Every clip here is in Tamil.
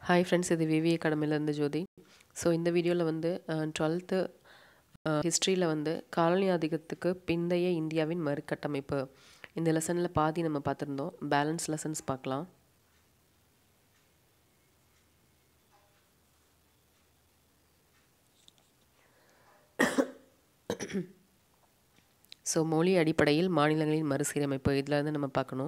ஹாய் ஃப்ரெண்ட்ஸ், இது விவி அகாடமிலேருந்து ஜோதி. ஸோ இந்த வீடியோவில் வந்து 12th ஹிஸ்ட்ரியில் வந்து காலனி ஆதிக்கத்துக்கு பிந்தைய இந்தியாவின் மறுகட்டமைப்பு இந்த லெசனில் பாதி நம்ம பார்த்துருந்தோம். பேலன்ஸ் லெசன்ஸ் பார்க்கலாம். ஸோ மொழி அடிப்படையில் மாநிலங்களின் மறுசீரமைப்பு இதில் இருந்து நம்ம பார்க்கணும்.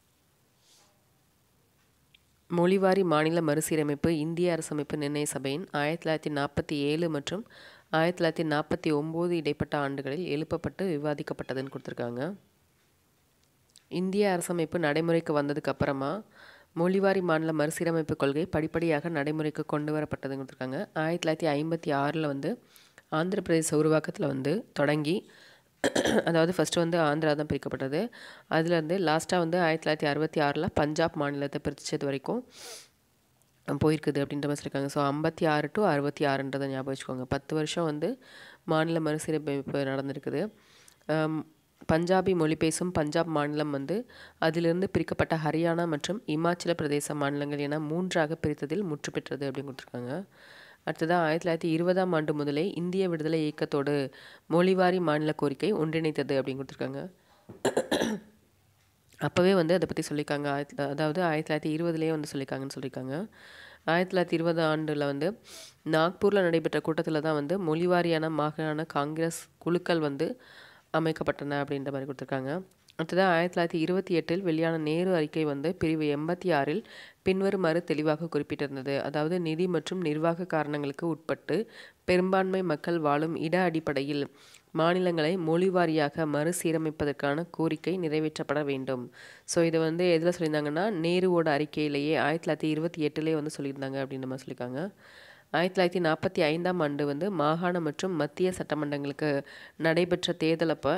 மொழிவாரி மாநில மறுசீரமைப்பு இந்திய அரசமைப்பு நிர்ணய சபையின் 1947 மற்றும் 1949 இடைப்பட்ட ஆண்டுகளில் எழுப்பப்பட்டு விவாதிக்கப்பட்டதுன்னு கொடுத்துருக்காங்க. இந்திய அரசமைப்பு நடைமுறைக்கு வந்ததுக்கு அப்புறமா மொழிவாரி மாநில மறுசீரமைப்பு கொள்கை படிப்படியாக நடைமுறைக்கு கொண்டு வரப்பட்டதுன்னு கொடுத்துருக்காங்க. 1956 வந்து ஆந்திர பிரதேச உருவாக்கத்தில் வந்து தொடங்கி, அதாவது ஃபஸ்ட்டு வந்து ஆந்திரா தான் பிரிக்கப்பட்டது. அதுலேருந்து லாஸ்ட்டாக வந்து 1966 பஞ்சாப் மாநிலத்தை பிரித்தது வரைக்கும் போயிருக்குது அப்படின்ற மாதிரி சொல்லியிருக்காங்க. ஸோ 56 to 66 ஞாபகம் வச்சுக்கோங்க. 10 வருஷம் வந்து மாநில மறுசீரமைப்பு நடந்திருக்குது. பஞ்சாபி மொழி பேசும் பஞ்சாப் மாநிலம் வந்து அதிலிருந்து பிரிக்கப்பட்ட ஹரியானா மற்றும் இமாச்சல பிரதேச மாநிலங்கள் என 3ஆக பிரித்ததில் முற்று பெற்றது அப்படின்னு கொடுத்துருக்காங்க. அடுத்ததாக 1920ஆம் ஆண்டு முதலே இந்திய விடுதலை இயக்கத்தோடு மொழிவாரி மாநில கோரிக்கை ஒன்றிணைத்தது அப்படின்னு கொடுத்துருக்காங்க. அப்போவே வந்து அதை பற்றி சொல்லியிருக்காங்க. அதாவது 1920லேயே வந்து சொல்லியிருக்காங்கன்னு சொல்லியிருக்காங்க. 1920 ஆண்டில் வந்து நாக்பூரில் நடைபெற்ற கூட்டத்தில் தான் வந்து மொழிவாரியான மாகாண காங்கிரஸ் குழுக்கள் வந்து அமைக்கப்பட்டன அப்படின்ற மாதிரி கொடுத்துருக்காங்க. அடுத்ததாக 1928 வெளியான நேரு அறிக்கை வந்து பிரிவு 86 பின்வருமாறு தெளிவாக குறிப்பிட்டிருந்தது. அதாவது நிதி மற்றும் நிர்வாக காரணங்களுக்கு உட்பட்டு பெரும்பான்மை மக்கள் வாழும் இட அடிப்படையில் மாநிலங்களை மொழிவாரியாக மறுசீரமைப்பதற்கான கோரிக்கை நிறைவேற்றப்பட வேண்டும். ஸோ இதை வந்து எதில் சொல்லியிருந்தாங்கன்னா, நேருவோட அறிக்கையிலேயே 1928 வந்து சொல்லியிருந்தாங்க அப்படின்னு நம்ம சொல்லியிருக்காங்க. 1945ஆம் ஆண்டு வந்து மாகாண மற்றும் மத்திய சட்டமன்றங்களுக்கு நடைபெற்ற தேர்தலப்போ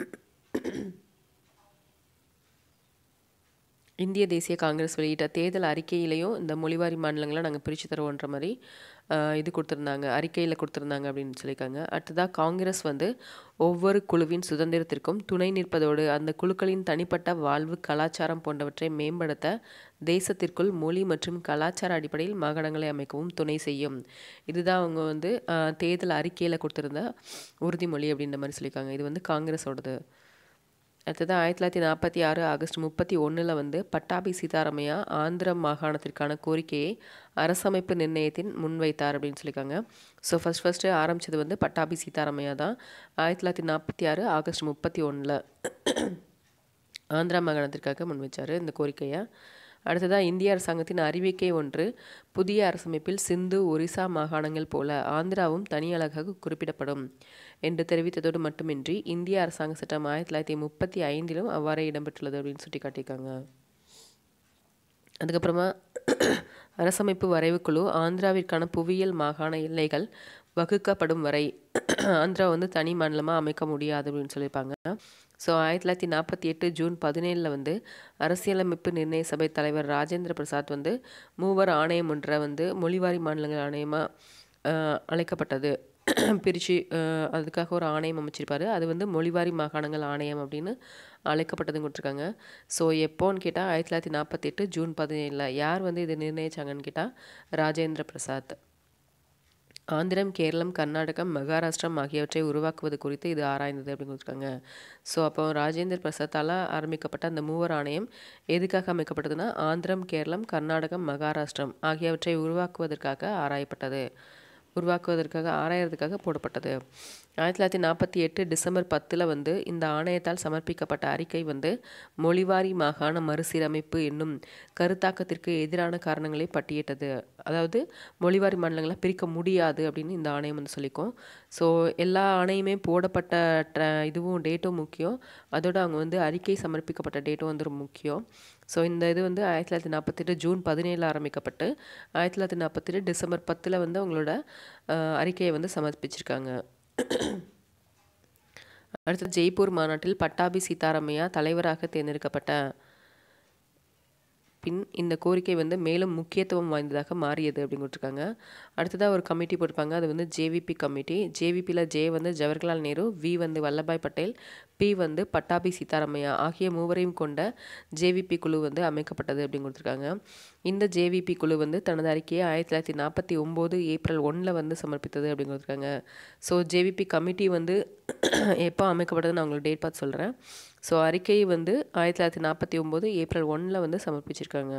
இந்திய தேசிய காங்கிரஸ் வெளியிட்ட தேர்தல் அறிக்கையிலையும் இந்த மொழிவாரி மாநிலங்களை நாங்கள் பிரித்து தருவோன்ற மாதிரி இது கொடுத்துருந்தாங்க, அறிக்கையில் கொடுத்துருந்தாங்க அப்படின்னு சொல்லியிருக்காங்க. அடுத்ததாக காங்கிரஸ் வந்து ஒவ்வொரு குழுவின் சுதந்திரத்திற்கும் துணை நிற்பதோடு அந்த குழுக்களின் தனிப்பட்ட வாழ்வு கலாச்சாரம் போன்றவற்றை மேம்படுத்த தேசத்திற்குள் மொழி மற்றும் கலாச்சார அடிப்படையில் மாகாணங்களை அமைக்கவும் துணை செய்யும். இதுதான் அவங்க வந்து தேர்தல் அறிக்கையில் கொடுத்துருந்த உறுதிமொழி அப்படின்ற மாதிரி சொல்லியிருக்காங்க. இது வந்து காங்கிரஸோடது. அடுத்தது 1946 ஆகஸ்ட் 31 வந்து பட்டாபி சீதாராமையா ஆந்திர மாகாணத்திற்கான கோரிக்கையை அரசமைப்பு நிர்ணயத்தின் முன்வைத்தார் அப்படின்னு சொல்லியிருக்காங்க. ஸோ ஃபஸ்ட்டு ஆரம்பித்தது வந்து பட்டாபி சீதாராமையா தான். 1946 ஆகஸ்ட் 31 ஆந்திரா மாகாணத்திற்காக முன்வைச்சார் இந்த கோரிக்கையை. அடுத்ததாக இந்திய அரசாங்கத்தின் அறிவிக்கை ஒன்று புதிய அரசமைப்பில் சிந்து ஒரிசா மாகாணங்கள் போல ஆந்திராவும் தனி அழகாக குறிப்பிடப்படும் என்று தெரிவித்ததோடு மட்டுமின்றி இந்திய அரசாங்க சட்டம் 1935 அவ்வாறே இடம்பெற்றுள்ளது அப்படின்னு சுட்டி காட்டியிருக்காங்க. அதுக்கப்புறமா அரசமைப்பு வரைவுக்குழு ஆந்திராவிற்கான புவியியல் மாகாண எல்லைகள் வகுக்கப்படும் வரை ஆந்திரா வந்து தனி மாநிலமாக அமைக்க முடியாது அப்படின்னு சொல்லியிருப்பாங்க. ஸோ 1948 ஜூன் 17 வந்து அரசியலமைப்பு நிர்ணய சபை தலைவர் ராஜேந்திர பிரசாத் வந்து மூவர் ஆணையம் ஒன்றை வந்து மொழிவாரி மாநிலங்கள் ஆணையமாக அழைக்கப்பட்டது பிரித்து அதுக்காக ஒரு ஆணையம் அமைச்சிருப்பார். அது வந்து மொழிவாரி மாகாணங்கள் ஆணையம் அப்படின்னு அழைக்கப்பட்டதுன்னு கொடுத்துருக்காங்க. ஸோ எப்போன்னு கேட்டால் 1948 ஜூன் 17 யார் வந்து இதை நிர்ணயிச்சாங்கன்னு கேட்டால் ராஜேந்திர பிரசாத். ஆந்திரம், கேரளம், கர்நாடகம், மகாராஷ்டிரம் ஆகியவற்றை உருவாக்குவது குறித்து இது ஆராய்ந்தது அப்படின்னு கொடுத்துருக்காங்க. ஸோ அப்போ ராஜேந்திர பிரசாத்தால் ஆரம்பிக்கப்பட்ட அந்த மூவர் ஆணையம் எதுக்காக அமைக்கப்பட்டதுன்னா ஆந்திரம், கேரளம், கர்நாடகம், மகாராஷ்டிரம் ஆகியவற்றை ஆராயறதுக்காக போடப்பட்டது. 1948 டிசம்பர் 10 வந்து இந்த ஆணையத்தால் சமர்ப்பிக்கப்பட்ட அறிக்கை வந்து மொழிவாரி மாகாண மறுசீரமைப்பு என்னும் கருத்தாக்கத்திற்கு எதிரான காரணங்களை பட்டியலிட்டது. அதாவது மொழிவாரி மாநிலங்களை பிரிக்க முடியாது அப்படின்னு இந்த ஆணையம் வந்து சொல்லிக்கும். ஸோ எல்லா ஆணையமே போடப்பட்ட இதுவும் டேட்டும் முக்கியம், அதோடு அவங்க வந்து அறிக்கை சமர்ப்பிக்கப்பட்ட டேட்டும் வந்து ரொம்ப முக்கியம். ஸோ இந்த இது வந்து 1948 ஜூன் 17 ஆரம்பிக்கப்பட்டு 1948 டிசம்பர் 10 வந்து அவங்களோட அறிக்கையை வந்து சமர்ப்பிச்சிருக்காங்க. அடுத்து ஜெய்ப்பூர் மாநாட்டில் பட்டாபி சீதாராமையா தலைவராக தேர்ந்தெடுக்கப்பட்ட பின் இந்த கோரிக்கை வந்து மேலும் முக்கியத்துவம் வாய்ந்ததாக மாறியது அப்படின்னு கொடுத்துருக்காங்க. அடுத்ததாக ஒரு கமிட்டி போட்டிருப்பாங்க. அது வந்து ஜேவிபி கமிட்டி. ஜேவிபியில் ஜே வந்து ஜவஹர்லால் நேரு, வி வந்து வல்லபாய் பட்டேல், பி வந்து பட்டாபி சீதாராமையா ஆகிய மூவரையும் கொண்ட ஜேவிபி குழு வந்து அமைக்கப்பட்டது அப்படின்னு கொடுத்துருக்காங்க. இந்த ஜேவிபி குழு வந்து தனது அறிக்கையை 1949 ஏப்ரல் 1 வந்து சமர்ப்பித்தது அப்படின்னு கொடுத்துருக்காங்க. ஸோ ஜேவிபி கமிட்டி வந்து எப்போ அமைக்கப்பட்டது நான் உங்களுக்கு டேட் பார்த்து சொல்கிறேன். ஸோ அறிக்கை வந்து 1949 ஏப்ரல் 1 வந்து சமர்ப்பிச்சிருக்காங்க.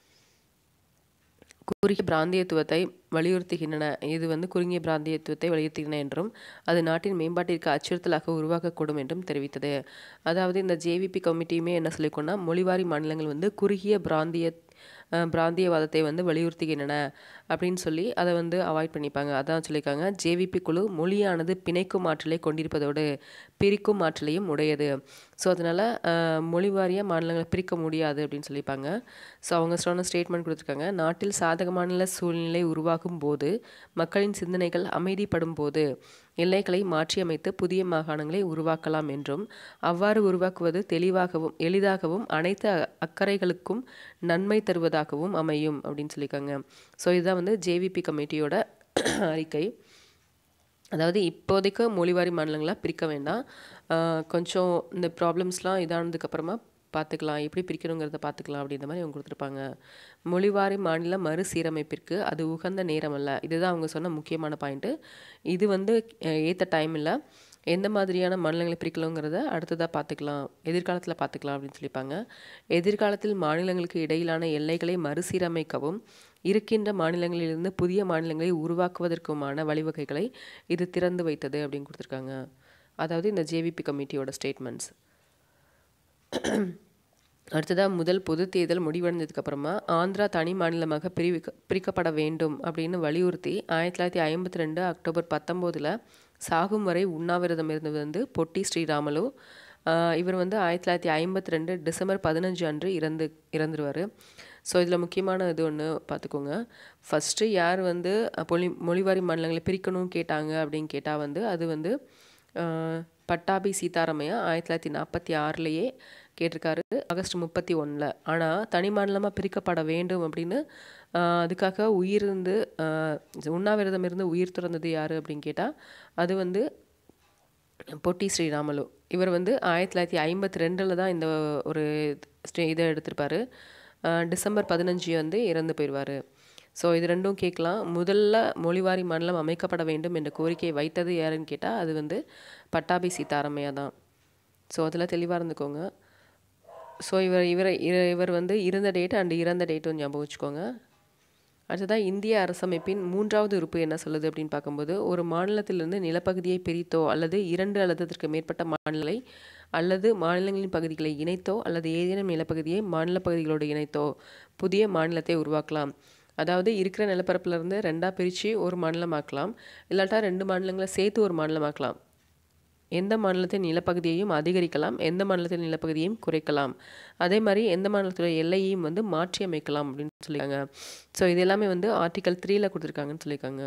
குறுகிய பிராந்தியத்துவத்தை வலியுறுத்துகின்றன. இது வந்து குறுகிய பிராந்தியத்துவத்தை வலியுறுத்துகின்றன என்றும் அது நாட்டின் மேம்பாட்டிற்கு அச்சுறுத்தலாக உருவாக்கக்கூடும் என்றும் தெரிவித்தது. அதாவது இந்த ஜேவிபி கமிட்டியுமே என்ன சொல்லிக்கோன்னா, மொழிவாரி மாநிலங்கள் வந்து குறுகிய பிராந்தியவாதத்தை வந்து வலியுறுத்துகின்றன அப்படின்னு சொல்லி அதை வந்து அவாய்ட் பண்ணிப்பாங்க. அதான் சொல்லியிருக்காங்க, ஜேவிபி குழு மொழியானது பிணைக்கும் ஆற்றலை கொண்டிருப்பதோடு பிரிக்கும் ஆற்றலையும் உடையது. ஸோ அதனால் மொழிவாரிய மாநிலங்களை பிரிக்க முடியாது அப்படின்னு சொல்லியிருப்பாங்க. ஸோ அவங்க சொன்ன ஸ்டேட்மெண்ட் கொடுத்துருக்காங்க. நாட்டில் சாதகமான சூழ்நிலை உருவாகும் போது, மக்களின் சிந்தனைகள் அமைதிப்படும் போது எல்லைகளை மாற்றியமைத்து புதிய மாகாணங்களை உருவாக்கலாம் என்றும் அவ்வாறு உருவாக்குவது தெளிவாகவும் எளிதாகவும் அனைத்து அக்கறைகளுக்கும் நன்மை தருவதாகவும் அமையும் அப்படின்னு சொல்லியிருக்காங்க. ஸோ இதுதான் வந்து ஜேவிபி கமிட்டியோட அறிக்கை. அதாவது இப்போதைக்கு மொழிவாரி மாநிலங்களாக பிரிக்க வேண்டாம், கொஞ்சம் இந்த ப்ராப்ளம்ஸ்லாம் இதானதுக்கப்புறமா பார்த்துக்கலாம், எப்படி பிரிக்கணுங்கிறத பார்த்துக்கலாம் அப்படின்ற மாதிரி அவங்க கொடுத்துருப்பாங்க. மொழிவாரி மாநில மறுசீரமைப்பிற்கு அது உகந்த நேரம் அல்ல. இதுதான் அவங்க சொன்ன முக்கியமான பாயிண்ட்டு. இது வந்து ஏற்ற டைம் இல்லை. எந்த மாதிரியான மாநிலங்களை பிரிக்கலாங்கிறத அடுத்ததாக பார்த்துக்கலாம், எதிர்காலத்தில் பார்த்துக்கலாம் அப்படின்னு சொல்லியிருப்பாங்க. எதிர்காலத்தில் மாநிலங்களுக்கு இடையிலான எல்லைகளை மறுசீரமைக்கவும் இருக்கின்ற மாநிலங்களிலிருந்து புதிய மாநிலங்களை உருவாக்குவதற்குமான வழிவகைகளை இது திறந்து வைத்தது அப்படின்னு கொடுத்துருக்காங்க. அதாவது இந்த ஜேவிபி கமிட்டியோட ஸ்டேட்மெண்ட்ஸ். அடுத்ததாக முதல் பொது தேர்தல் முடிவடைந்ததுக்கப்புறமா ஆந்திரா தனி மாநிலமாக பிரிக்கப்பட வேண்டும் அப்படின்னு வலியுறுத்தி 1952 அக்டோபர் 19 சாகும் வரை உண்ணாவிரதம் இருந்தது வந்து பொட்டி ஸ்ரீராமலு. இவர் வந்து 1952 டிசம்பர் 15 அன்று இறந்துருவார். ஸோ இதில் முக்கியமான இது ஒன்று பார்த்துக்கோங்க. ஃபஸ்ட்டு யார் வந்து மொழிவாரி மாநிலங்களை பிரிக்கணும்னு கேட்டாங்க அப்படின்னு கேட்டால் வந்து அது வந்து பட்டாபி சீதாராமையா 1946 கேட்டிருக்காரு, ஆகஸ்ட் 31. ஆனால் தனி மாநிலமாக பிரிக்கப்பட வேண்டும் அப்படின்னு அதுக்காக உண்ணாவிரதம் இருந்து உயிர் துறந்தது யார் அப்படின்னு கேட்டால் அது வந்து பொட்டி ஸ்ரீராமலு. இவர் வந்து 1952 தான் இந்த ஒரு இதை எடுத்திருப்பார். டிசம்பர் 15 வந்து இறந்து போயிடுவார். ஸோ இது ரெண்டும் கேட்கலாம். முதல்ல மொழிவாரி மாநிலம் அமைக்கப்பட வேண்டும் என்ற கோரிக்கையை வைத்தது யாருன்னு கேட்டால் அது வந்து பட்டாபி சீதாராமையா தான். ஸோ அதில் தெளிவாக இருந்துக்கோங்க. ஸோ இவர் வந்து இருந்த டேட் அண்ட் இறந்த டேட்டும் ஞாபகம் வச்சுக்கோங்க. அடுத்ததாக இந்திய அரசமைப்பின் 3வது உறுப்பு என்ன சொல்லுது அப்படின்னு பார்க்கும்போது, ஒரு மாநிலத்திலிருந்து நிலப்பகுதியை பிரித்தோ அல்லது 2 அல்லது அதற்கு மேற்பட்ட மாநிலங்களை அல்லது மாநிலங்களின் பகுதிகளை இணைத்தோ அல்லது ஏதேனும் நிலப்பகுதியை மாநில பகுதிகளோடு இணைத்தோ புதிய மாநிலத்தை உருவாக்கலாம். அதாவது இருக்கிற நிலப்பரப்புலேருந்து 2ஆக பிரித்து ஒரு மாநிலமாக்கலாம், இல்லாட்டா 2 மாநிலங்களை சேர்த்து ஒரு மாநிலமாக்கலாம். எந்த மாநிலத்தின் நிலப்பகுதியையும் அதிகரிக்கலாம், எந்த மாநிலத்தின் நிலப்பகுதியையும் குறைக்கலாம், அதே மாதிரி எந்த மாநிலத்தோட எல்லையையும் வந்து மாற்றி அமைக்கலாம் அப்படின்னு சொல்லியிருக்காங்க. ஸோ இது எல்லாமே வந்து ஆர்டிகல் 3 கொடுத்துருக்காங்கன்னு சொல்லியிருக்காங்க.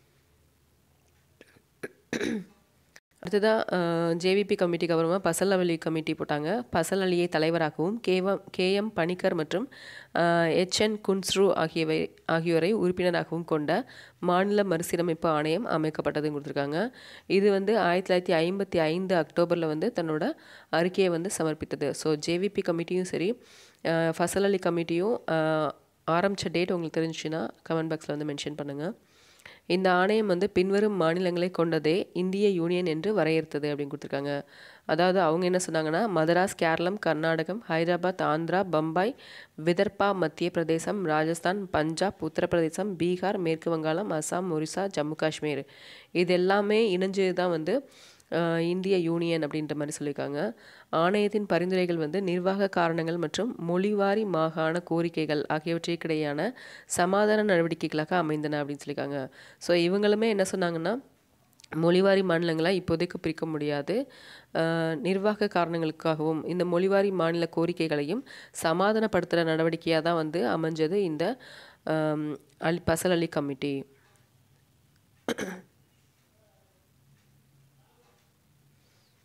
அடுத்ததாக ஜேவிபி கமிட்டிக்கு அப்புறமா பசல் அலி கமிட்டி போட்டாங்க. பசல் அலியை தலைவராகவும் KM பணிக்கர் மற்றும் HN குன்ஸ்ரு ஆகியோரை உறுப்பினராகவும் கொண்ட மாநில மறுசீரமைப்பு ஆணையம் அமைக்கப்பட்டதுன்னு கொடுத்துருக்காங்க. இது வந்து 1955 அக்டோபரில் வந்து தன்னோட அறிக்கையை வந்து சமர்ப்பித்தது. ஸோ ஜேவிபி கமிட்டியும் சரி பசல் அலி கமிட்டியும் ஆரம்பித்த டேட் உங்களுக்கு தெரிஞ்சுன்னா கமெண்ட் பாக்ஸில் வந்து மென்ஷன் பண்ணுங்கள். இந்த ஆணையம் வந்து பின்வரும் மாநிலங்களை கொண்டதே இந்திய யூனியன் என்று வரையறுத்தது அப்படின்னு கொடுத்துருக்காங்க. அதாவது அவங்க என்ன சொன்னாங்கன்னா, மதராஸ், கேரளம், கர்நாடகம், ஹைதராபாத், ஆந்திரா, பம்பாய், விதர்பா, மத்திய பிரதேசம், ராஜஸ்தான், பஞ்சாப், உத்தரப்பிரதேசம், பீகார், மேற்கு வங்காளம், அசாம், ஒரிசா, ஜம்மு காஷ்மீர் இது எல்லாமே இணைஞ்சது தான் வந்து இந்திய யூனியன் அப்படின்ற மாதிரி சொல்லியிருக்காங்க. ஆணையத்தின் பரிந்துரைகள் வந்து நிர்வாக காரணங்கள் மற்றும் மொழிவாரி மாகாண கோரிக்கைகள் ஆகியவற்றிற்கிடையான சமாதான நடவடிக்கைகளாக அமைந்தன அப்படின்னு சொல்லியிருக்காங்க. ஸோ இவங்களுமே என்ன சொன்னாங்கன்னா, மொழிவாரி மாநிலங்களாக இப்போதைக்கு பிரிக்க முடியாது, நிர்வாக காரணங்களுக்காகவும் இந்த மொழிவாரி மாநில கோரிக்கைகளையும் சமாதானப்படுத்துகிற நடவடிக்கையாக தான் வந்து அமைஞ்சது இந்த பசல் அலி கமிட்டி.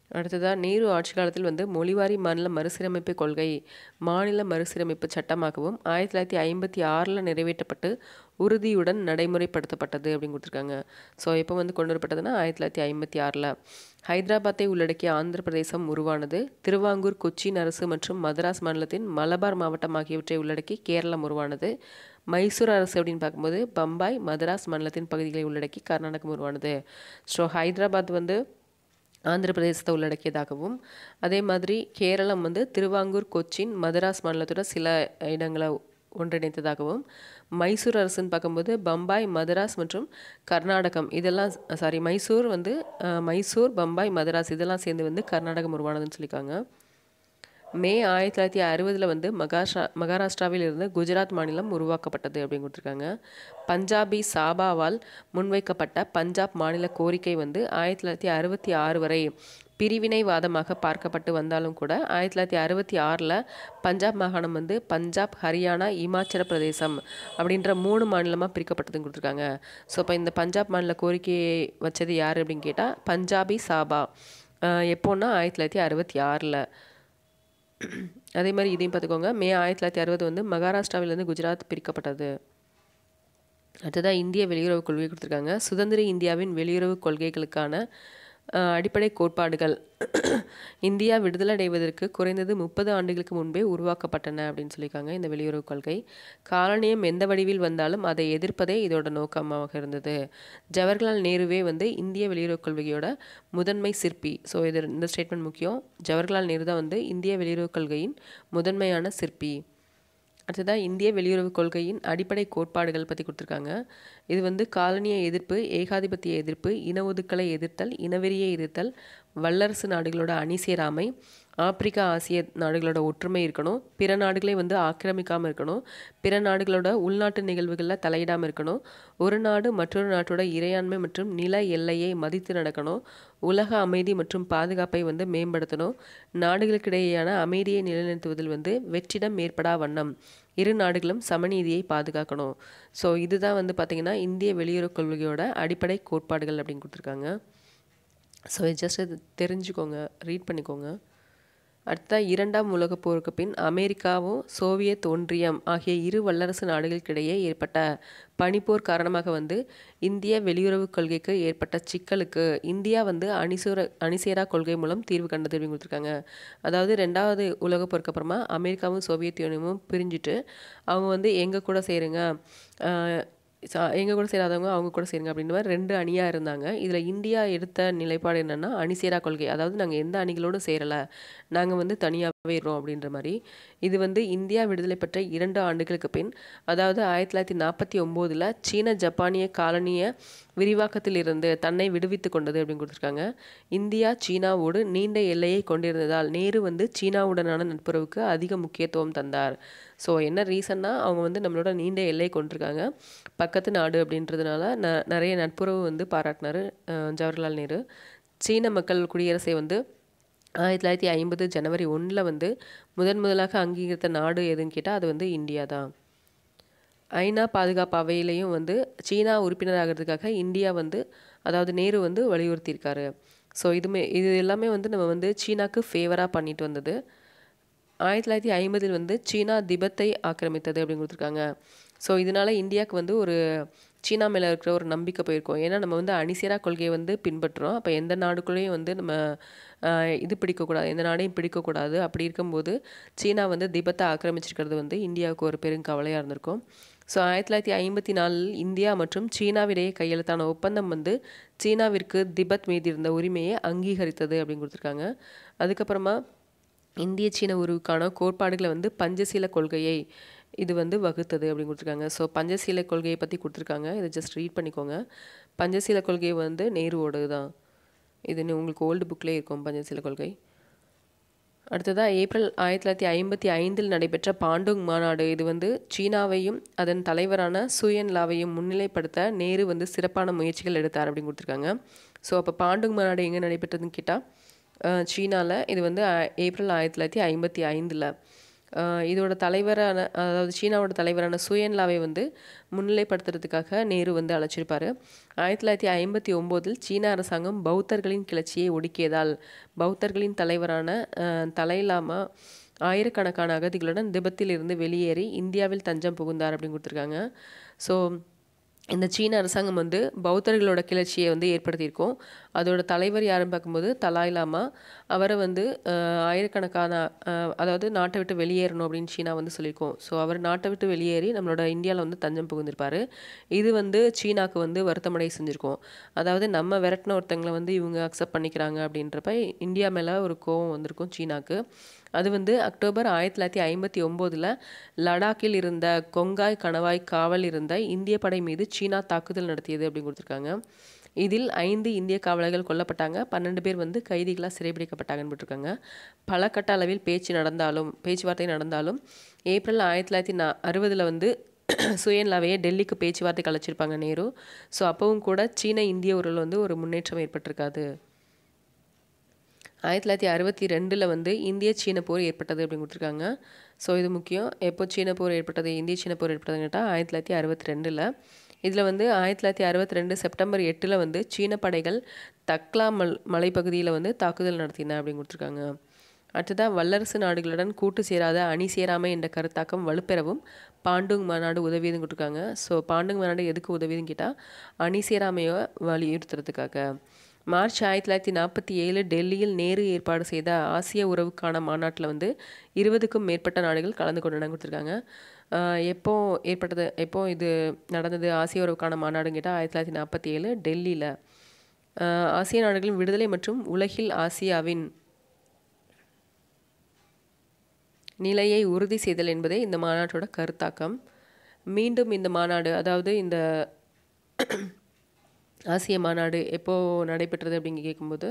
அடுத்ததா நேரு ஆட்சி காலத்தில் வந்து மொழிவாரி மாநில மறுசீரமைப்பு சட்டமாகவும் 1956 நிறைவேற்றப்பட்டு உறுதியுடன் நடைமுறைப்படுத்தப்பட்டது அப்படின்னு கொடுத்துருக்காங்க. ஸோ எப்போ வந்து கொண்டு வரப்பட்டதுன்னா 1956. ஹைதராபாத்தை உள்ளடக்கிய ஆந்திர பிரதேசம் உருவானது. திருவாங்கூர், கொச்சின் அரசு மற்றும் மதராஸ் மாநிலத்தின் மலபார் மாவட்டம் ஆகியவற்றை உள்ளடக்கி கேரளம் உருவானது. மைசூர் அரசு அப்படின்னு பார்க்கும்போது பம்பாய், மதராஸ் மாநிலத்தின் பகுதிகளை உள்ளடக்கி கர்நாடகம் உருவானது. ஸோ ஹைதராபாத் வந்து ஆந்திர பிரதேசத்தை உள்ளடக்கியதாகவும், அதே மாதிரி கேரளம் வந்து திருவாங்கூர், கொச்சின், மதராஸ் மாநிலத்தோட சில இடங்களை ஒன்றிணைத்ததாகவும், மைசூர் அரசுன்னு பார்க்கும்போது பம்பாய், மதராஸ் மற்றும் கர்நாடகம் இதெல்லாம் மைசூர், பம்பாய், மதராஸ் இதெல்லாம் சேர்ந்து வந்து கர்நாடகம் உருவானதுன்னு சொல்லியிருக்காங்க. மே 1960 வந்து மகாராஷ்டிராவில் இருந்து குஜராத் மாநிலம் உருவாக்கப்பட்டது அப்படின்னு கொடுத்துருக்காங்க. பஞ்சாபி சாபாவால் முன்வைக்கப்பட்ட பஞ்சாப் மாநில கோரிக்கை வந்து 1966 வரை பிரிவினைவாதமாக பார்க்கப்பட்டு வந்தாலும் கூட 1966 பஞ்சாப் மாகாணம் வந்து பஞ்சாப், ஹரியானா, இமாச்சல பிரதேசம் அப்படின்ற 3 மாநிலமாக பிரிக்கப்பட்டதுன்னு கொடுத்துருக்காங்க. ஸோ இப்போ இந்த பஞ்சாப் மாநில கோரிக்கையை வச்சது யார் அப்படின்னு கேட்டால் பஞ்சாபி சாபா. எப்போன்னா 1966. அதே மாதிரி இதையும் பார்த்துக்கோங்க. மே 1960 வந்து மகாராஷ்டிராவிலேருந்து குஜராத் பிரிக்கப்பட்டது. அடுத்ததாக இந்திய வெளியுறவு கொள்கை கொடுத்துருக்காங்க. சுதந்திர இந்தியாவின் வெளியுறவு கொள்கைகளுக்கான அடிப்படை கோட்பாடுகள் இந்தியா விடுதலை அடைவதற்கு குறைந்தது 30 ஆண்டுகளுக்கு முன்பே உருவாக்கப்பட்டன அப்படின்னு சொல்லியிருக்காங்க. இந்த வெளியுறவு கொள்கை காலனியம் எந்த வடிவில் வந்தாலும் அதை எதிர்ப்பதே இதோட நோக்கமாக இருந்தது. ஜவஹர்லால் நேருவே வந்து இந்திய வெளியுறவு கொள்கையோட முதன்மை சிற்பி. ஸோ இந்த ஸ்டேட்மெண்ட் முக்கியம். ஜவஹர்லால் நேரு தான் வந்து இந்திய வெளியுறவு கொள்கையின் முதன்மையான சிற்பி. அடுத்ததாக இந்திய வெளியுறவு கொள்கையின் அடிப்படை கோட்பாடுகள் பற்றி கொடுத்துருக்காங்க. இது வந்து காலனிய எதிர்ப்பு, ஏகாதிபத்திய எதிர்ப்பு, இன ஒதுக்கலை எதிர்த்தல், இனவெறியை எதிர்த்தல், வல்லரசு நாடுகளோட அணி சேராமை, ஆப்பிரிக்கா, ஆசிய நாடுகளோட ஒற்றுமை இருக்கணும், பிற நாடுகளை வந்து ஆக்கிரமிக்காமல் இருக்கணும், பிற நாடுகளோட உள்நாட்டு நிகழ்வுகளில் தலையிடாமல் இருக்கணும், ஒரு நாடு மற்றொரு நாட்டோட இறையாண்மை மற்றும் நில எல்லையை மதித்து நடக்கணும், உலக அமைதி மற்றும் பாதுகாப்பை வந்து மேம்படுத்தணும், நாடுகளுக்கிடையேயான அமைதியை நிலைநிறுத்துவதில் வந்து வெற்றிடம் ஏற்படா வண்ணம் இரு நாடுகளும் சமநீதியை பாதுகாக்கணும். ஸோ இதுதான் வந்து பார்த்திங்கன்னா இந்திய வெளியுறவு கொள்கையோட அடிப்படை கோட்பாடுகள் அப்படின்னு கொடுத்துருக்காங்க. ஸோ ஜஸ்ட் இது தெரிஞ்சுக்கோங்க, ரீட் பண்ணிக்கோங்க. அடுத்த 2ஆம் உலகப் போருக்கு பின் அமெரிக்காவும் சோவியத் ஒன்றியம் ஆகிய இரு வல்லரசு நாடுகளுக்கிடையே ஏற்பட்ட பனிப்போர் காரணமாக வந்து இந்திய வெளியுறவு கொள்கைக்கு ஏற்பட்ட சிக்கலுக்கு இந்தியா வந்து அணிசேரா கொள்கை மூலம் தீர்வு கண்டது அப்படின்னு கொடுத்துருக்காங்க. அதாவது 2வது உலகப் போருக்கு அப்புறமா அமெரிக்காவும் சோவியத் யூனியனும் பிரிஞ்சுட்டு அவங்க வந்து எங்கள் கூட சேருங்க, எங்கள் கூட சேராதவங்க அவங்க கூட சேருங்க அப்படின்ற மாதிரி 2 அணியாக இருந்தாங்க. இதில் இந்தியா எடுத்த நிலைப்பாடு என்னென்னா அணிசேரா கொள்கை. அதாவது நாங்கள் எந்த அணிகளோடும் சேரலை, நாங்கள் வந்து தனியாகவே இருக்கோம் அப்படின்ற மாதிரி. இது வந்து இந்தியா விடுதலை பெற்ற 2 ஆண்டுகளுக்கு பின், அதாவது 1949 சீன ஜப்பானிய காலனிய விரிவாக்கத்தில் இருந்து தன்னை விடுவித்து கொண்டது அப்படின்னு கொடுத்துருக்காங்க. இந்தியா சீனாவோடு நீண்ட எல்லையை கொண்டிருந்ததால் நேரு வந்து சீனாவுடனான நட்புறவுக்கு அதிக முக்கியத்துவம் தந்தார். ஸோ என்ன ரீசன்னா அவங்க வந்து நம்மளோட நீண்ட எல்லையை கொண்டிருக்காங்க, பக்கத்து நாடு அப்படின்றதுனால நிறைய நட்புறவு வந்து பாராட்டினார் ஜவஹர்லால் நேரு. சீன மக்கள் குடியரசை வந்து 1950 ஜனவரி 1 வந்து முதலாக அங்கீகரித்த நாடு எதுன்னு கேட்டால் அது வந்து இந்தியா தான். ஐநா பாதுகாப்பு அவையிலையும் வந்து சீனா உறுப்பினர் ஆகிறதுக்காக இந்தியா வந்து அதாவது நேரு வந்து வலியுறுத்தியிருக்காரு. ஸோ இது எல்லாமே வந்து நம்ம வந்து சீனாவுக்கு ஃபேவராக பண்ணிட்டு வந்தது. 1950 வந்து சீனா திபெத்தை ஆக்கிரமித்தது அப்படின்னு கொடுத்துருக்காங்க. ஸோ இதனால் இந்தியாவுக்கு வந்து ஒரு சீனா மேலே இருக்கிற ஒரு நம்பிக்கை போயிருக்கோம். ஏன்னா நம்ம வந்து அணிசேரா கொள்கையை வந்து பின்பற்றுறோம். அப்போ எந்த நாடுக்குள்ளேயும் வந்து நம்ம இது பிடிக்கக்கூடாது, எந்த நாடையும் பிடிக்கக்கூடாது. அப்படி இருக்கும்போது சீனா வந்து திபெத்தை ஆக்கிரமிச்சிருக்கிறது வந்து இந்தியாவுக்கு ஒரு பெருங்கவலையாக இருந்திருக்கும். ஸோ 1954 இந்தியா மற்றும் சீனாவிடையே கையெழுத்தான ஒப்பந்தம் வந்து சீனாவிற்கு திபெத் மீது இருந்த உரிமையை அங்கீகரித்தது அப்படின்னு கொடுத்துருக்காங்க. அதுக்கப்புறமா இந்திய சீன உறவுக்கான கோட்பாடுகளை வந்து பஞ்சசீல கொள்கையை இது வந்து வகுத்தது அப்படின்னு கொடுத்துருக்காங்க. ஸோ பஞ்சசீல கொள்கையை பற்றி கொடுத்துருக்காங்க, இதை ஜஸ்ட் ரீட் பண்ணிக்கோங்க. பஞ்சசீல கொள்கை வந்து நேருவோடு தான். இது உங்களுக்கு ஓல்டு புக்லேயே இருக்கும் பஞ்சசீல கொள்கை. அடுத்ததாக ஏப்ரல் 1955 நடைபெற்ற பாண்டோங் மாநாடு. இது வந்து சீனாவையும் அதன் தலைவரான சூயன் லாவையும் முன்னிலைப்படுத்த நேரு வந்து சிறப்பான முயற்சிகள் எடுத்தார் அப்படின்னு கொடுத்துருக்காங்க. ஸோ அப்போ பாண்டோங் மாநாடு எங்கே நடைபெற்றதுன்னு கேட்டால் சீனாவில். இது வந்து ஏப்ரல் 1955. இதோட தலைவரான அதாவது சீனாவோட தலைவரான சுயன்லாவை வந்து முன்னிலைப்படுத்துறதுக்காக நேரு வந்து அழைச்சிருப்பார். 1959 சீன அரசாங்கம் பௌத்தர்களின் கிளர்ச்சியை ஒடுக்கியதால் பௌத்தர்களின் தலைவரான தலைலாமா ஆயிரக்கணக்கான அகதிகளுடன் திபெத்திலிருந்து வெளியேறி இந்தியாவில் தஞ்சம் புகுந்தார் அப்படின்னு கொடுத்துருக்காங்க. ஸோ இந்த சீன அரசாங்கம் வந்து பௌத்தர்களோட கிளர்ச்சியை வந்து ஏற்படுத்தியிருக்கோம். அதோட தலைவர் யாருன்னு பார்க்கும்போது தலாய் லாமா. அவரை வந்து ஆயிரக்கணக்கான அதாவது நாட்டை விட்டு வெளியேறணும் அப்படின்னு சீனா வந்து சொல்லியிருக்கோம். ஸோ அவர் நாட்டை விட்டு வெளியேறி நம்மளோட இந்தியாவில் வந்து தஞ்சம் புகுந்திருப்பார். இது வந்து சீனாவுக்கு வந்து வருத்தமடை செஞ்சுருக்கோம். அதாவது நம்ம விரட்டின ஒருத்தங்களை வந்து இவங்க அக்செப்ட் பண்ணிக்கிறாங்க அப்படின்றப்ப இந்தியா மேலே ஒரு கோவம் வந்திருக்கும் சீனாவுக்கு. அது வந்து அக்டோபர் 1959 லடாக்கில் இருந்த கொங்காய் கணவாய் காவல் இருந்த இந்திய படை மீது சீனா தாக்குதல் நடத்தியது அப்படின்னு கொடுத்துருக்காங்க. இதில் 5 இந்திய காவலர்கள் கொல்லப்பட்டாங்க. 12 பேர் வந்து கைதிகளாக சிறைபிடிக்கப்பட்டாங்கன்னு போட்டிருக்காங்க. பல கட்ட அளவில் பேச்சுவார்த்தை நடந்தாலும் ஏப்ரல் 1960 வந்து சுயன்லாவையே டெல்லிக்கு பேச்சுவார்த்தைக்கு அழைச்சிருப்பாங்க நேரு. ஸோ அப்பவும் கூட சீன இந்திய உறவில் வந்து ஒரு முன்னேற்றம் ஏற்பட்டிருக்காது. 1962 வந்து இந்திய சீன போர் ஏற்பட்டது அப்படின்னு கொடுத்துருக்காங்க. ஸோ இது முக்கியம். எப்போ சீன போர் ஏற்பட்டது, இந்திய சீன போர் ஏற்பட்டதுன்னு கேட்டால் 1962. இதில் வந்து 1962 செப்டம்பர் 8 வந்து சீன படைகள் தக்லா மலைப்பகுதியில் வந்து தாக்குதல் நடத்தின அப்படின்னு கொடுத்துருக்காங்க. அடுத்ததாக வல்லரசு நாடுகளுடன் கூட்டு சேராத அணி சேராமை என்ற கருத்தாக்கம் வலுப்பெறவும் பாண்டுங் மாநாடு உதவியதுன்னு கொடுத்துருக்காங்க. ஸோ பாண்டுங் மாநாடு எதுக்கு உதவியதுன்னு கேட்டால் அணி சேராமையை வலியுறுத்துறதுக்காக. மார்ச் 1947 டெல்லியில் நேரு ஏற்பாடு செய்த ஆசிய உறவுக்கான மாநாட்டில் வந்து 20க்கும் மேற்பட்ட நாடுகள் கலந்து கொண்டன கொடுத்துருக்காங்க. எப்போ இது நடந்தது ஆசிய உறவுக்கான மாநாடுன்னு கேட்டால் 1947 டெல்லியில். ஆசிய நாடுகளின் விடுதலை மற்றும் உலகில் ஆசியாவின் நிலையை உறுதி செய்தல் என்பதே இந்த மாநாட்டோட கருத்தாக்கம். மீண்டும் இந்த மாநாடு அதாவது இந்த ஆசிய மாநாடு எப்போது நடைபெற்றது அப்படின்னு கேட்கும்போது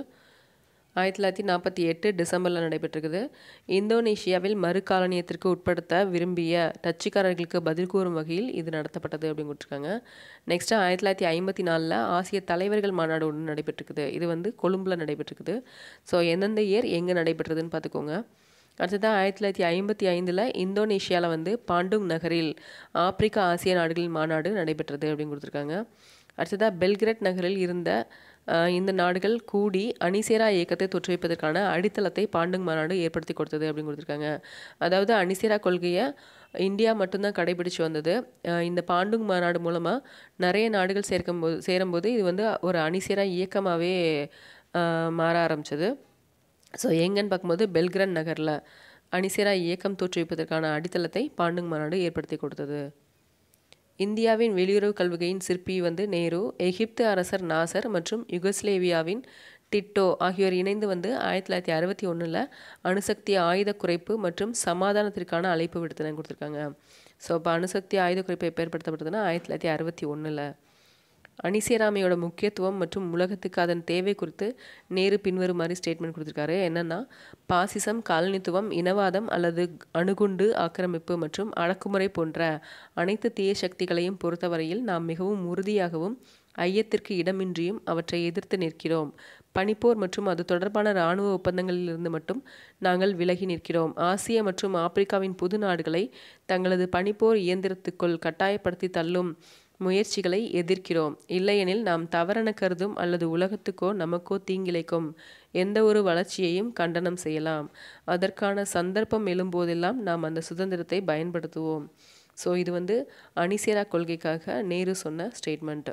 1948 டிசம்பரில் நடைபெற்றிருக்குது. இந்தோனேஷியாவில் மறுகாலனியத்திற்கு உட்படுத்த விரும்பிய டச்சுக்காரர்களுக்கு பதில் கூறும் வகையில் இது நடத்தப்பட்டது அப்படின்னு கொடுத்துருக்காங்க. நெக்ஸ்ட்டு 1954 ஆசிய தலைவர்கள் மாநாடு ஒன்று நடைபெற்றிருக்குது. இது வந்து கொழும்பில் நடைபெற்றிருக்குது. ஸோ எந்தெந்த இயர் எங்கே நடைபெற்றதுன்னு பார்த்துக்கோங்க. அடுத்ததாக 1955 இந்தோனேஷியாவில் வந்து பாண்டுங் நகரில் ஆப்பிரிக்கா ஆசிய நாடுகளின் மாநாடு நடைபெற்றது அப்படின்னு கொடுத்துருக்காங்க. அடுத்ததாக பெல்கிரேட் நகரில் இருந்த இந்த நாடுகள் கூடி அணிசேரா இயக்கத்தை தோற்றுவிப்பதற்கான அடித்தளத்தை பாண்டுங் மாநாடு ஏற்படுத்தி கொடுத்தது அப்படின்னு கொடுத்துருக்காங்க. அதாவது அணிசேரா கொள்கையை இந்தியா மட்டும்தான் கடைபிடிச்சு வந்தது. இந்த பாண்டுங் மாநாடு மூலமாக நிறைய நாடுகள் சேரும்போது இது வந்து ஒரு அணிசேரா இயக்கமாகவே மாற ஆரம்பிச்சது. ஸோ எங்கன்னு பார்க்கும்போது பெல்கிரேட் நகரில் அணிசேரா இயக்கம் தோற்றுவிப்பதற்கான அடித்தளத்தை பாண்டுங் மாநாடு ஏற்படுத்தி கொடுத்தது. இந்தியாவின் வெளியுறவு கொள்கையின் சிற்பி வந்து நேரு, எகிப்து அரசர் நாசர் மற்றும் யுகோஸ்லேவியாவின் டிட்டோ ஆகியோர் இணைந்து வந்து 1961 அணுசக்தி ஆயுத குறைப்பு மற்றும் சமாதானத்திற்கான அழைப்பு விடுத்தன கொடுத்துருக்காங்க. ஸோ இப்போ அணுசக்தி ஆயுத குறைப்பு எப்போ ஏற்படுத்தப்பட்டதுன்னா 1961. அணிசேராமையோட முக்கியத்துவம் மற்றும் உலகத்துக்கு அதன் தேவை குறித்து நேரு பின்வருமாறு ஸ்டேட்மெண்ட் கொடுத்துருக்காரு. என்னென்னா, பாசிசம், காலனித்துவம், இனவாதம் அல்லது அணுகுண்டு ஆக்கிரமிப்பு மற்றும் அடக்குமுறை போன்ற அனைத்து தீய சக்திகளையும் பொறுத்தவரையில் நாம் மிகவும் உறுதியாகவும் ஐயத்திற்கு இடமின்றியும் அவற்றை எதிர்த்து நிற்கிறோம். பனிப்போர் மற்றும் அது தொடர்பான இராணுவ ஒப்பந்தங்களிலிருந்து மட்டும் நாங்கள் விலகி நிற்கிறோம். ஆசிய மற்றும் ஆப்பிரிக்காவின் புது நாடுகளை தங்களது பனிப்போர் இயந்திரத்துக்குள் கட்டாயப்படுத்தி தள்ளும் முயற்சிகளை எதிர்க்கிறோம். இல்லையெனில் நாம் தவறென கருதும் அல்லது உலகத்துக்கோ நமக்கோ தீங்கிழைக்கும் எந்த ஒரு வளர்ச்சியையும் கண்டனம் செய்யலாம். அதற்கான சந்தர்ப்பம் எழும்போதெல்லாம் நாம் அந்த சுதந்திரத்தை பயன்படுத்துவோம். ஸோ இது வந்து அணிசேரா கொள்கைக்காக நேரு சொன்ன ஸ்டேட்மெண்ட்.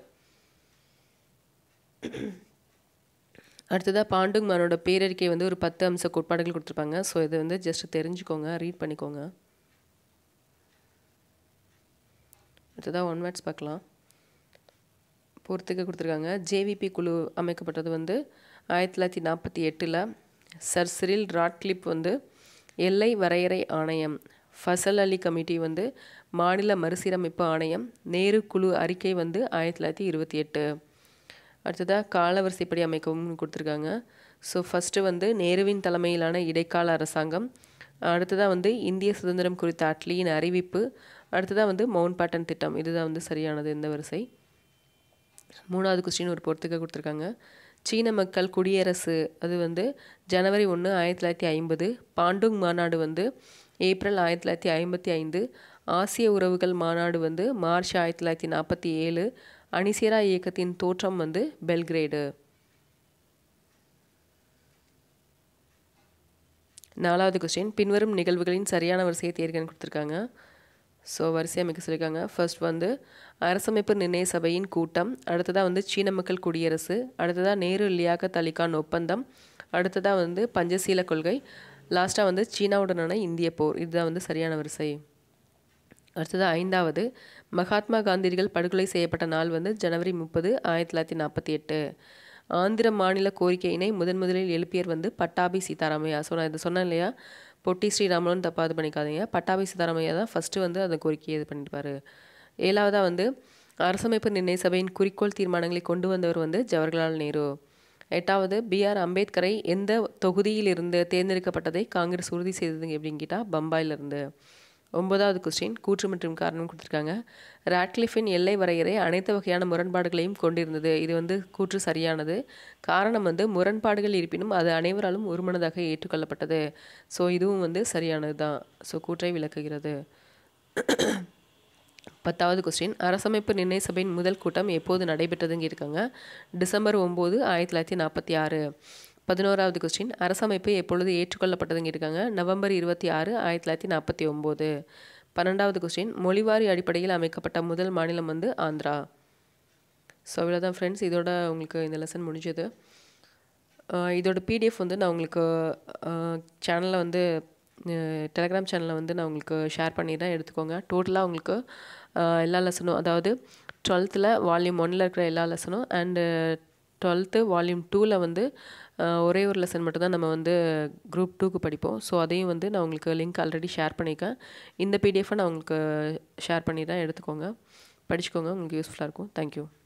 அடுத்ததாக பாண்டுங் மாநாடோட பேரறிக்கை வந்து ஒரு 10 அம்ச கோட்பாடுகள் கொடுத்துருப்பாங்க. ஸோ இதை வந்து ஜஸ்ட் தெரிஞ்சுக்கோங்க, ரீட் பண்ணிக்கோங்க. அடுத்ததாக 1 வேர்ட்ஸ் பார்க்கலாம். பொறுத்துக்க கொடுத்துருக்காங்க. ஜேவிபி குழு அமைக்கப்பட்டது வந்து 1948. சர் சிரில் ராட்க்ளிஃப் வந்து எல்லை வரையறை ஆணையம். ஃபசல் அலி கமிட்டி வந்து மாநில மறுசீரமைப்பு ஆணையம். நேரு குழு அறிக்கை வந்து 1928. அடுத்ததாக காலவரிசைப்படி அமைக்கவும் கொடுத்துருக்காங்க. ஸோ ஃபஸ்ட்டு வந்து நேருவின் தலைமையிலான இடைக்கால அரசாங்கம். அடுத்ததாக வந்து இந்திய சுதந்திரம் குறித்த அட்லியின் அறிவிப்பு. அடுத்ததாக வந்து மவுண்ட் பேட்டன் திட்டம். இதுதான் வந்து சரியானது இந்த வரிசை. 3வது கொஸ்டின் ஒரு பொறுத்துக்க கொடுத்துருக்காங்க. சீன மக்கள் குடியரசு அது வந்து ஜனவரி 1, 1950. பாண்டுங் மாநாடு வந்து ஏப்ரல் 1955. ஆசிய உறவுகள் மாநாடு வந்து மார்ச் 1947. அணிசேரா இயக்கத்தின் தோற்றம் வந்து பெல்கிரேடு. 4வது கொஸ்டின், பின்வரும் நிகழ்வுகளின் சரியான வரிசையை தேர்கன்னு கொடுத்துருக்காங்க. ஸோ வரிசை அமைக்க சொல்லியிருக்காங்க. ஃபர்ஸ்ட் வந்து அரசமைப்பு நிர்ணய சபையின் கூட்டம், அடுத்ததாக வந்து சீன மக்கள் குடியரசு, அடுத்ததாக நேரு லியாகத் அலி கான் ஒப்பந்தம், அடுத்ததாக வந்து பஞ்சசீல கொள்கை, லாஸ்ட்டாக வந்து சீனாவுடனான இந்திய போர். இதுதான் வந்து சரியான வரிசை. அடுத்தது 5வது, மகாத்மா காந்தியடிகள் படுகொலை செய்யப்பட்ட நாள் வந்து ஜனவரி 30, 1948. ஆந்திர மாநில கோரிக்கையினை முதலில் எழுப்பியர் வந்து பட்டாபி சீதாராமையா. ஸோ நான் இதை சொன்னேன் இல்லையா, பொட்டி ஸ்ரீராமலன் தப்பாக இது பண்ணிக்காதீங்க. பட்டாபி சீதாராமையா தான் ஃபஸ்ட்டு வந்து அந்த கோரிக்கையை இது பண்ணியிருப்பார். 7வதாக வந்து அரசமைப்பு நிர்ணய சபையின் குறிக்கோள் தீர்மானங்களை கொண்டு வந்தவர் வந்து ஜவஹர்லால் நேரு. 8வது, B.R. அம்பேத்கரை எந்த தொகுதியிலிருந்து தேர்ந்தெடுக்கப்பட்டதை காங்கிரஸ் உறுதி செய்தது அப்படின்னு கேட்டால் பம்பாயிலிருந்து. 9வது கொஸ்டின், கூற்று மற்றும் காரணம் கொடுத்துருக்காங்க. ராட்க்ளிஃபின் எல்லை வரையறை அனைத்து வகையான முரண்பாடுகளையும் கொண்டிருந்தது. இது வந்து கூற்று சரியானது. காரணம் வந்து முரண்பாடுகள் இருப்பினும் அது அனைவராலும் ஒருமனதாக ஏற்றுக்கொள்ளப்பட்டது. ஸோ இதுவும் வந்து சரியானது தான். ஸோ கூற்றை விளக்குகிறது. 10வது கொஸ்டின், அரசமைப்பு நிர்ணய சபையின் முதல் கூட்டம் எப்போது நடைபெற்றதுங்க இருக்காங்க. டிசம்பர் 9, 1946. 11வது கொஸ்டின், அரசமைப்பு எப்பொழுது ஏற்றுக்கொள்ளப்பட்டதுங்க இருக்காங்க. நவம்பர் 26, 1949. 12வது கொஸ்டின், மொழிவாரி அடிப்படையில் அமைக்கப்பட்ட முதல் மாநிலம் வந்து ஆந்திரா. ஸோ இவ்வளோதான் ஃப்ரெண்ட்ஸ், இதோட உங்களுக்கு இந்த லெசன் முடிஞ்சது. இதோட PDF வந்து நான் உங்களுக்கு சேனலில் வந்து டெலகிராம் சேனலில் வந்து நான் உங்களுக்கு ஷேர் பண்ணிடுறேன், எடுத்துக்கோங்க. டோட்டலாக உங்களுக்கு எல்லா லெசனும், அதாவது 12th வால்யூம் 1 இருக்கிற எல்லா லெசனும் அண்டு 12th வால்யூம் 2 வந்து ஒரே ஒரு லெசன் மட்டும்தான் நம்ம வந்து குரூப் 2க்கு படிப்போம். ஸோ அதையும் வந்து நான் உங்களுக்கு லிங்க் ஆல்ரெடி ஷேர் பண்ணியிருக்கேன். இந்த PDF நான் உங்களுக்கு ஷேர் பண்ணி தான் எடுத்துக்கோங்க, படிச்சுக்கோங்க, உங்களுக்கு யூஸ்ஃபுல்லாக இருக்கும். தேங்க்யூ.